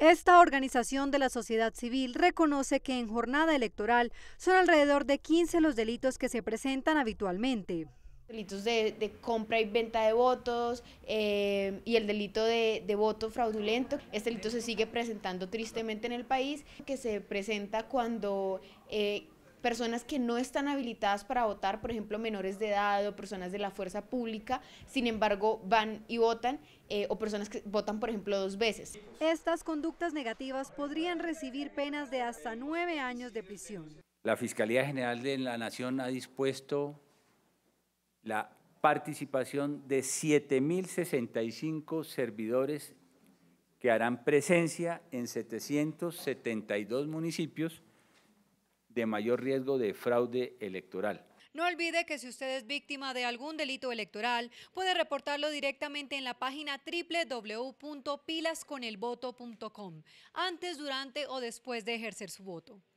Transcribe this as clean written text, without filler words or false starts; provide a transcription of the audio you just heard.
Esta organización de la sociedad civil reconoce que en jornada electoral son alrededor de 15 los delitos que se presentan habitualmente. Delitos de compra y venta de votos y el delito de voto fraudulento. Este delito se sigue presentando tristemente en el país, que se presenta cuando personas que no están habilitadas para votar, por ejemplo menores de edad o personas de la fuerza pública, sin embargo van y votan, o personas que votan por ejemplo 2 veces. Estas conductas negativas podrían recibir penas de hasta 9 años de prisión. La Fiscalía General de la Nación ha dispuesto la participación de 7.065 servidores que harán presencia en 772 municipios de mayor riesgo de fraude electoral. No olvide que si usted es víctima de algún delito electoral, puede reportarlo directamente en la página www.pilasconelvoto.com, antes, durante o después de ejercer su voto.